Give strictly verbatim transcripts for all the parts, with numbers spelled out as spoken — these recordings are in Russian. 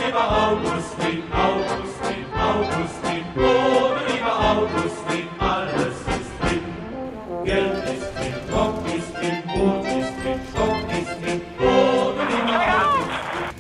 lieber Augustin, Augustin, Augustin, oh, du lieber Augustin, alles ist drin. Geld ist drin, Rock ist drin, Boot ist drin, Stock ist drin, oh, du lieber Augustin.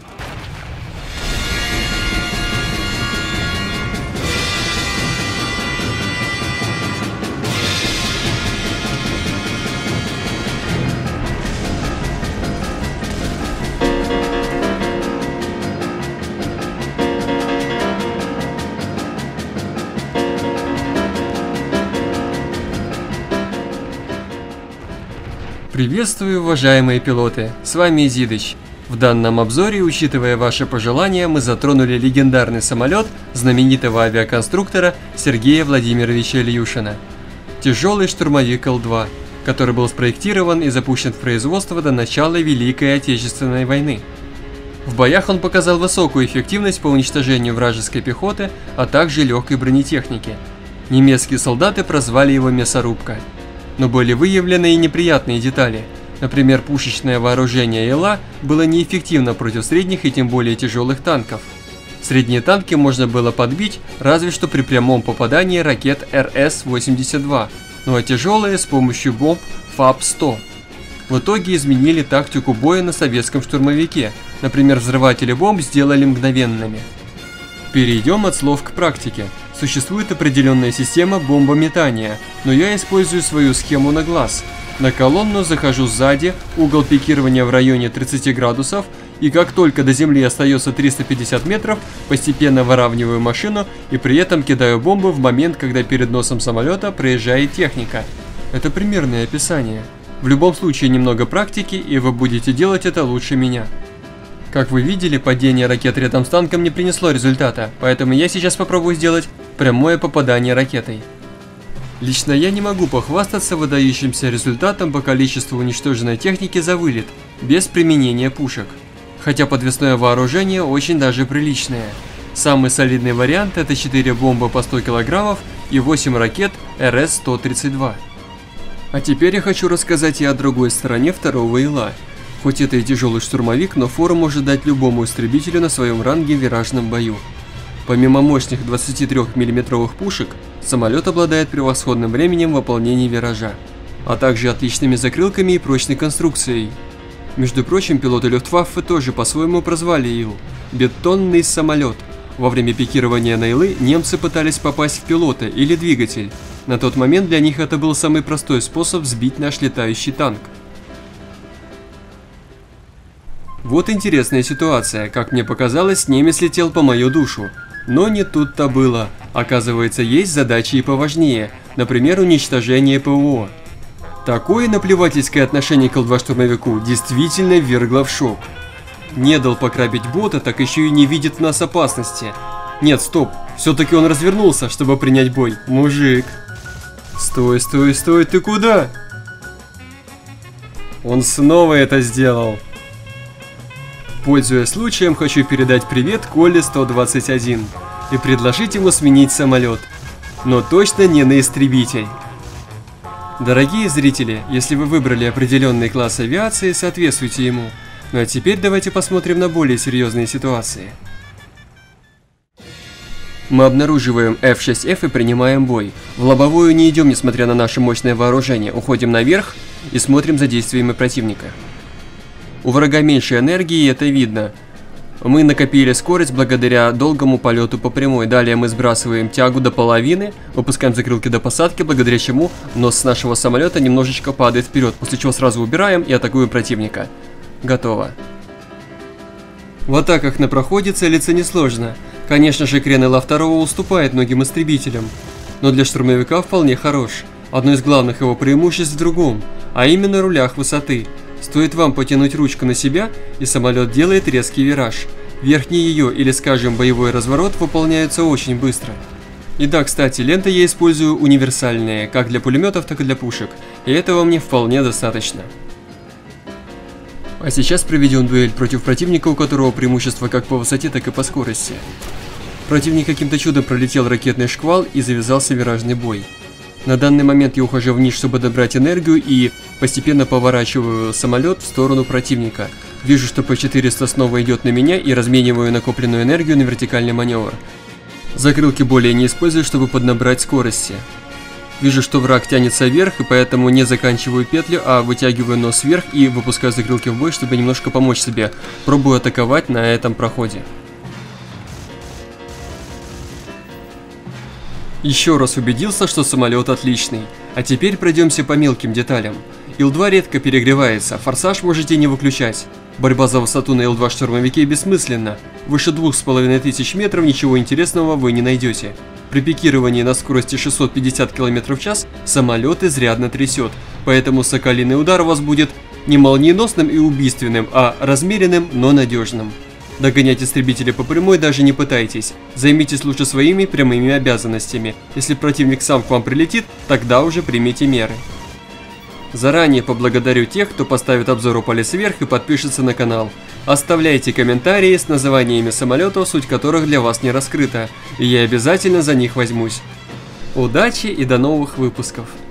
Приветствую, уважаемые пилоты, с вами Изидыч. В данном обзоре, учитывая ваши пожелания, мы затронули легендарный самолет знаменитого авиаконструктора Сергея Владимировича Ильюшина. Тяжелый штурмовик Ил два, который был спроектирован и запущен в производство до начала Великой Отечественной войны. В боях он показал высокую эффективность по уничтожению вражеской пехоты, а также легкой бронетехники. Немецкие солдаты прозвали его «мясорубка». Но были выявлены и неприятные детали. Например, пушечное вооружение Ила было неэффективно против средних и тем более тяжелых танков. Средние танки можно было подбить разве что при прямом попадании ракет Эр Эс восемьдесят два, ну а тяжелые с помощью бомб Фаб сто. В итоге изменили тактику боя на советском штурмовике, например, взрыватели бомб сделали мгновенными. Перейдем от слов к практике. Существует определенная система бомбометания, но я использую свою схему на глаз. На колонну захожу сзади, угол пикирования в районе тридцати градусов, и как только до земли остается триста пятьдесят метров, постепенно выравниваю машину и при этом кидаю бомбы в момент, когда перед носом самолета проезжает техника. Это примерное описание. В любом случае немного практики, и вы будете делать это лучше меня. Как вы видели, падение ракет рядом с танком не принесло результата, поэтому я сейчас попробую сделать прямое попадание ракетой. Лично я не могу похвастаться выдающимся результатом по количеству уничтоженной техники за вылет, без применения пушек. Хотя подвесное вооружение очень даже приличное. Самый солидный вариант — это четыре бомбы по сто килограммов и восемь ракет Эр Эс сто тридцать два. А теперь я хочу рассказать и о другой стороне второго Ила. Хоть это и тяжелый штурмовик, но фору может дать любому истребителю на своем ранге в виражном бою. Помимо мощных двадцатитрёхмиллиметровых пушек, самолет обладает превосходным временем выполнения виража, а также отличными закрылками и прочной конструкцией. Между прочим, пилоты Люфтваффе тоже по-своему прозвали Ил – бетонный самолет. Во время пикирования на Илы немцы пытались попасть в пилота или двигатель. На тот момент для них это был самый простой способ сбить наш летающий танк. Вот интересная ситуация, как мне показалось, немец летел по мою душу. Но не тут-то было. Оказывается, есть задачи и поважнее, например, уничтожение Пэ О. Такое наплевательское отношение к Ил два штурмовику действительно ввергло в шок. Не дал пограбить бота, так еще и не видит в нас опасности. Нет, стоп, все-таки он развернулся, чтобы принять бой. Мужик. Стой, стой, стой, ты куда? Он снова это сделал. Пользуясь случаем, хочу передать привет Коле сто двадцать один и предложить ему сменить самолет, но точно не на истребитель. Дорогие зрители, если вы выбрали определенный класс авиации, соответствуйте ему. Ну а теперь давайте посмотрим на более серьезные ситуации. Мы обнаруживаем Эф шесть Эф и принимаем бой. В лобовую не идем, несмотря на наше мощное вооружение, уходим наверх и смотрим за действиями противника. У врага меньше энергии, и это видно. Мы накопили скорость благодаря долгому полету по прямой. Далее мы сбрасываем тягу до половины, выпускаем закрылки до посадки, благодаря чему нос с нашего самолета немножечко падает вперед, после чего сразу убираем и атакуем противника. Готово. В атаках на проходе целиться несложно. Конечно же, крен Ила два уступает многим истребителям, но для штурмовика вполне хорош. Одно из главных его преимуществ в другом, а именно рулях высоты. Стоит вам потянуть ручку на себя, и самолет делает резкий вираж. Верхний ее или, скажем, боевой разворот выполняются очень быстро. И да, кстати, ленты я использую универсальные, как для пулеметов, так и для пушек, и этого мне вполне достаточно. А сейчас проведем дуэль против противника, у которого преимущество как по высоте, так и по скорости. Противник каким-то чудом пролетел ракетный шквал и завязался виражный бой. На данный момент я ухожу вниз, чтобы добрать энергию, и постепенно поворачиваю самолет в сторону противника. Вижу, что Пэ четыреста снова идет на меня, и размениваю накопленную энергию на вертикальный маневр. Закрылки более не использую, чтобы поднабрать скорости. Вижу, что враг тянется вверх, и поэтому не заканчиваю петлю, а вытягиваю нос вверх и выпускаю закрылки в бой, чтобы немножко помочь себе. Пробую атаковать на этом проходе. Еще раз убедился, что самолет отличный. А теперь пройдемся по мелким деталям. Ил два редко перегревается, форсаж можете не выключать. Борьба за высоту на Ил два штурмовике бессмысленна. Выше двух с половиной тысяч метров ничего интересного вы не найдете. При пикировании на скорости шестьсот пятьдесят километров в час самолет изрядно трясет, поэтому соколиный удар у вас будет не молниеносным и убийственным, а размеренным, но надежным. Догонять истребители по прямой даже не пытайтесь, займитесь лучше своими прямыми обязанностями. Если противник сам к вам прилетит, тогда уже примите меры. Заранее поблагодарю тех, кто поставит обзор «Упали вверх» и подпишется на канал. Оставляйте комментарии с названиями самолетов, суть которых для вас не раскрыта, и я обязательно за них возьмусь. Удачи и до новых выпусков!